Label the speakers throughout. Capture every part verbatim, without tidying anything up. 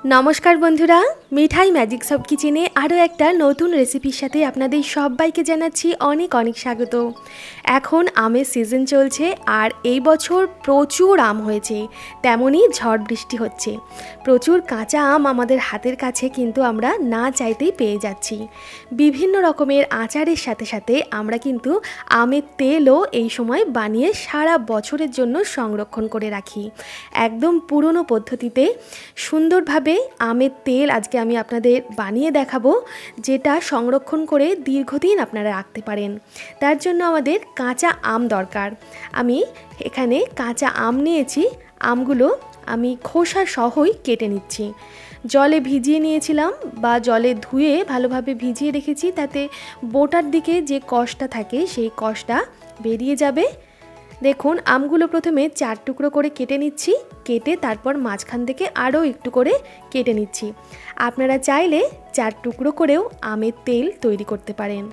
Speaker 1: नमस्कार बंधुरा मिठाई मैजिक सब किचेने आरो एक नतून रेसिपिर साथे आपनादेर सबाइके जानाच्छि अनेक अनेक स्वागत। एखन आमेर सीजन चलछे और एई बछर प्रचुर आम हयेछे, तेमोनी झड़ बृष्टि होच्छे। प्रचुर काँचा आम आमादेर हातेर काछे किन्तु आमरा ना चाइतेई पेये जाচ্ছি। विभिन्न रकमेर आचारेर साथे साथे आमरा किन्तु आमेर तेलও এই সময় বানিয়ে सारा बछरेर जन्य संरक्षण करे राखी। एकदम पुरोनो पद्धतिते सुंदरभावे आमेर तेल आज के आमी आपनादेर बानिये देखाबो, जेटा संरक्षण करे दीर्घदिन आपनारा राखते पारेन। तार जन्य आमादेर काँचा आम दरकार। आमी एखाने काँचा आम नियेछि, आमगुलो आमी खोसा सहित केटे निচ্ছি। जले भिजिए निয়েছিলাম বা जले धुए भालोभाবে भिजिए रेखेছি, ताते बोटार दिके जे कषटा थाके सेई कषटा बेरिये जाबे। देखुन आमगुलो प्रथमे चार टुकरो करे केटे निচ্ছি, केटे तारपर माझखान थेके आरो एकटु करे केटे निচ্ছি। आपनारा चाइले चार टुकरो करेও आमेर तेल तैरी करते पारेन।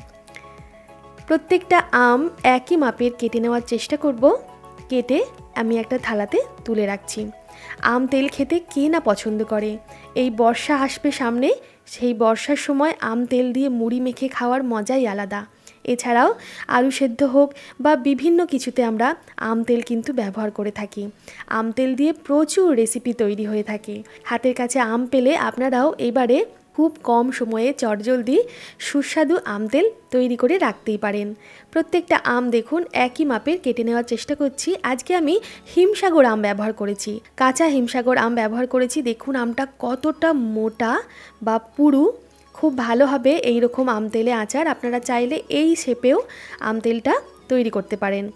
Speaker 1: प्रत्येकटा आम एकई मापेर केटे नेওয়ার चेष्टा करब। केटे आमी एकटा थालाते तुले राखছি। आम तेल खेते के ना पछंद करे। এই বর্ষা আসবে সামনে, সেই বর্ষার সময় আম তেল দিয়ে মুড়ি মেখে খাওয়ার মজাই আলাদা। এছাড়াও আলু সেদ্ধ হোক বা বিভিন্ন কিছুতে আমরা আম তেল কিন্তু ব্যবহার করে থাকি। আম তেল দিয়ে প্রচুর রেসিপি তৈরি হয়ে থাকে। হাতের কাছে আম পেলে আপনারাও এবারে खूब कम समये चटजल्दी सुस्वादु आम तेल तैरी करे राखतेई पारेन। प्रत्येकटा आम देखुन एकई मापेर केटे नेওয়ার चेष्टा करछि। आजके आमी हिमसागर आम व्यवहार करेछि, काँचा हिमसागर आम व्यवहार करेछि। देखुन आमटा कतटा मोटा बा पुरु, खूब भालोभाবে এই রকম आम तेले आचार आपनारा चाइले এই শেপেও आम तेलटा तैरी करते पारेन।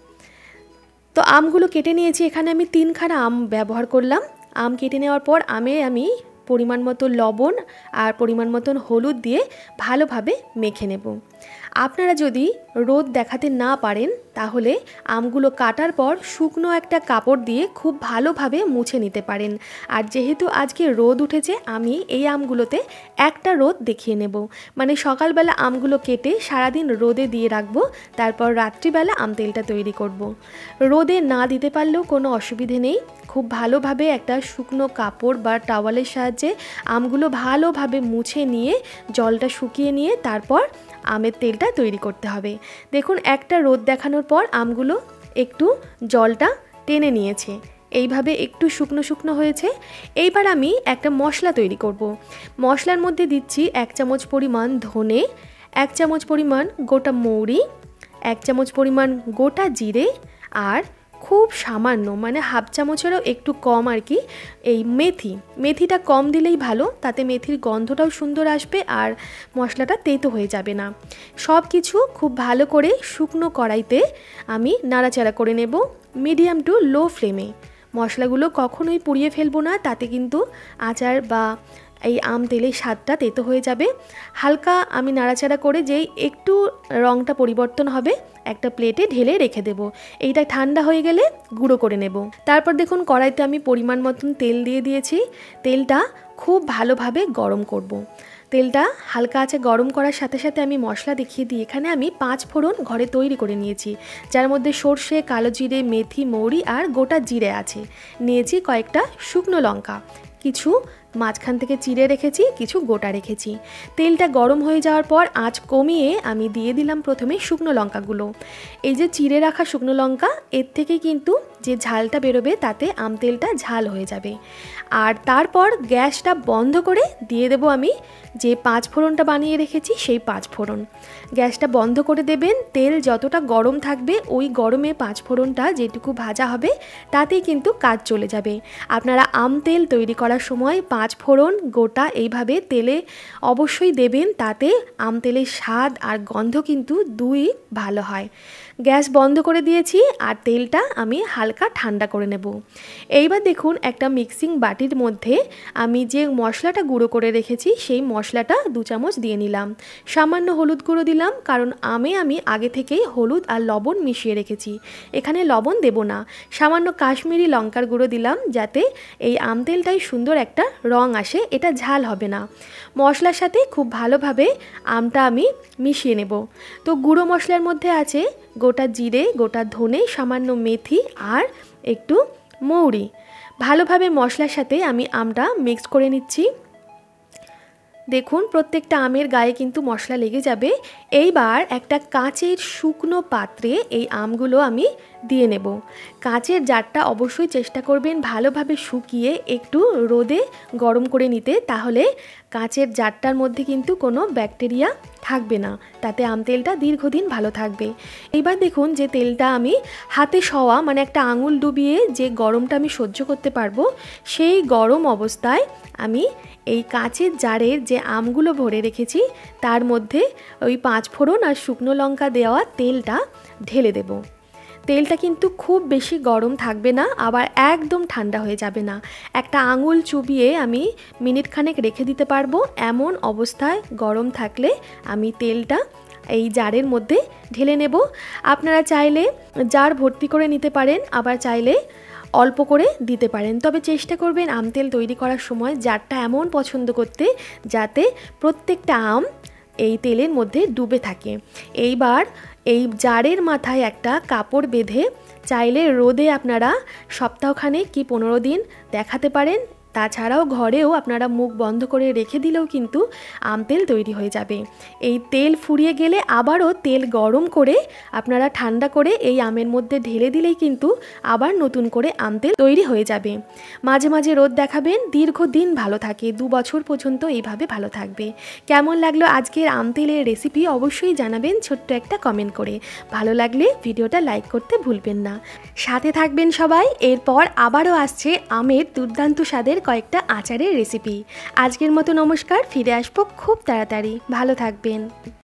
Speaker 1: तो आमगुलो केटे निয়েছি, এখানে আমি তিনখানা आम व्यवहार करलाम। आम केटे नेওয়ার পর আমে আমি परिमाण मतो लवण और परिमाण मतन हलुद दिए भालोभाবে मेखे नेब। आपनारा यदि रोद देखाते ना पारेन ताहले आमगुलो काटार पर शुकनो एकटा कापड़ दिए खूब भालोभाবে मुछे निते पारेन। और जेहेतु आजके रोद उठेছে आमी এই আমগুলোতে একটা रोद देखिए नेब। माने सकालबेला আমগুলো केटे सारा दिन रोदे दिए राखबो, तारपर रात्रिबेला आम तेलटा तैरी करब। रोदे ना दिते पारलेও कोनो असुविधे नेই। खूब भालोभाবে একটা শুকনো কাপড় বা টাওয়ালের সাহায্যে আমগুলো ভালোভাবে মুছে নিয়ে জলটা শুকিয়ে নিয়ে তারপর আমের তেলটা তৈরি করতে হবে। দেখুন একটা রোদ দেখানোর পর আমগুলো একটু জলটা টেনে নিয়েছে, এইভাবে একটু শুকনো শুকনো হয়েছে। এইবার আমি একটা মশলা তৈরি করব। মশলার মধ্যে দিচ্ছি এক চামচ পরিমাণ ধনে, এক চামচ পরিমাণ গোটা মৌরি, এক চামচ পরিমাণ গোটা জিরে আর खूब सामान्य माने हाफ चामचेरो एकटू कम और कि मेथी। मेथिटा कम दिलेई भालो, ताते मेथिर गन्धटाও सुंदर आसबे और मशलाटा तेतो हये जाबे ना। सब किछु खूब भालो करे शुकनो कड़ाइते आमी नाड़ाचाड़ा करे नेब मिडियाम टू लो फ्लेमे। मशलागुलो कखनोई पुड़िये फेलबो ना, ताते किन्तु आचार बा এই আম তেলের স্বাদটা তেতো হয়ে যাবে। হালকা আমি নাড়াচাড়া করে যেই একটু রংটা পরিবর্তন হবে একটা প্লেটে ঢেলে রেখে দেব। এইটা ঠান্ডা হয়ে গেলে গুঁড়ো করে নেব। তারপর দেখুন কড়াইতে আমি পরিমাণ মতন তেল দিয়ে দিয়েছি। তেলটা খুব ভালোভাবে গরম করব। তেলটা হালকা আছে গরম করার সাথে সাথে আমি মশলা দেখিয়ে দিই। এখানে আমি পাঁচ ফোড়ন ঘরে তৈরি করে নিয়েছি, যার মধ্যে সরষে, কালো জিরে, মেথি, মৌরি আর গোটা জিরে আছে। নিয়েছি কয়েকটা শুকনো লঙ্কা, কিছু মাঝখান থেকে চিড়ে রেখেছি, কিছু গোটা রেখেছি। তেলটা গরম হয়ে যাওয়ার পর আঁচ কমিয়ে আমি দিয়ে দিলাম প্রথমে শুকনো লঙ্কাগুলো। এই যে চিড়ে রাখা শুকনো লঙ্কা, এর থেকে কিন্তু যে ঝালটা বেরোবে তাতে আম তেলটা ঝাল হয়ে যাবে। আর তারপর গ্যাসটা বন্ধ করে দিয়ে দেব আমি যে পাঁচ ফোড়নটা বানিয়ে রেখেছি সেই পাঁচ ফোড়ন। গ্যাসটা বন্ধ করে দেবেন। তেল যতটা গরম থাকবে ওই গরমে পাঁচ ফোড়নটা যেটুকু ভাজা হবে তাতেই কিন্তু কাজ চলে যাবে। আপনারা আম তেল তৈরি করার সময় পাঁচ ফোড়ন গোটা এইভাবে তেলে অবশ্যই দেবেন, তাতে আম তেলের স্বাদ আর গন্ধ কিন্তু দুই ভালো হয়। গ্যাস বন্ধ করে দিয়েছি আর তেলটা আমি হালকা ঠান্ডা করে নেব। এইবার দেখুন একটা মিক্সিং বাটির মধ্যে আমি যে মশলাটা গুঁড়ো করে রেখেছি সেই মশলাটা দু চামচ দিয়ে নিলাম। সামান্য হলুদ গুঁড়ো দিলাম, কারণ আমে আমি আগে থেকেই হলুদ আর লবণ মিশিয়ে রেখেছি, এখানে লবণ দেব না। সামান্য কাশ্মীরি লঙ্কার গুঁড়ো দিলাম, যাতে এই আম তেলটাই সুন্দর একটা রং আসে, এটা ঝাল হবে না। মশলার সাথে খুব ভালোভাবে আমটা আমি মিশিয়ে নেব। তো গুঁড়ো মশলার মধ্যে আছে গোটা জিরে, গোটা ধনে, সামান্য মেথি আর একটু মৌরি। ভালোভাবে মশলার সাথে আমি আমটা মিক্স করে নিচ্ছি। দেখুন প্রত্যেকটা আমের গায়ে কিন্তু মশলা লেগে যাবে। এইবার একটা কাঁচের শুকনো পাত্রে এই আমগুলো আমি দিয়ে নেব। কাঁচের জারটা অবশ্যই চেষ্টা করবেন ভালোভাবে শুকিয়ে একটু রোদে গরম করে নিতে, তাহলে কাঁচের জারটার মধ্যে কিন্তু কোনো ব্যাকটেরিয়া থাকবে না, তাতে আম তেলটা দীর্ঘদিন ভালো থাকবে। এইবার দেখুন যে তেলটা আমি হাতে সওয়া মানে একটা আঙুল ডুবিয়ে যে গরমটা আমি সহ্য করতে পারবো, সেই গরম অবস্থায় আমি এই কাঁচের জারের যে আমগুলো ভরে রেখেছি তার মধ্যে ওই পাঁচ ফোড়ন আর শুকনো লঙ্কা দেওয়া তেলটা ঢেলে দেব। তেলটা কিন্তু খুব বেশি গরম থাকবে না, আবার একদম ঠান্ডা হয়ে যাবে না। একটা আঙুল চুবিয়ে আমি মিনিট খানেক রেখে দিতে পারবো। এমন অবস্থায় গরম থাকলে আমি তেলটা এই জারের মধ্যে ঢেলে নেব। আপনারা চাইলে জার ভর্তি করে নিতে পারেন, আবার চাইলে অল্প করে দিতে পারেন, তবে চেষ্টা করবেন আম তেল তৈরি করার সময় জারটা এমন পছন্দ করতে যাতে প্রত্যেকটা আম এই তেলের মধ্যে ডুবে থাকে। এইবার এই জারের মাথায় একটা কাপড় বেঁধে চাইলে রোদে আপনারা সপ্তাহখানেক কি পনেরো দিন দেখাতে পারেন। তাছাড়াও ঘরেও আপনারা মুখ বন্ধ করে রেখে দিলেও কিন্তু আম তেল তৈরি হয়ে যাবে। এই তেল ফুরিয়ে গেলে আবারও তেল গরম করে আপনারা ঠান্ডা করে এই আমের মধ্যে ঢেলে দিলেই কিন্তু আবার নতুন করে আম তেল তৈরি হয়ে যাবে। মাঝে মাঝে রোদ দেখাবেন, দীর্ঘদিন ভালো থাকে, দু বছর পর্যন্ত এইভাবে ভালো থাকবে। কেমন লাগলো আজকের আম তেলের রেসিপি অবশ্যই জানাবেন ছোট্ট একটা কমেন্ট করে। ভালো লাগলে ভিডিওটা লাইক করতে ভুলবেন না। সাথে থাকবেন সবাই। এরপর আবারও আসছে আমের দুর্দান্ত স্বাদের কয়েকটা আচারের রেসিপি। আজকের মতো নমস্কার, ফিরে আসবো খুব তাড়াতাড়ি। ভালো থাকবেন।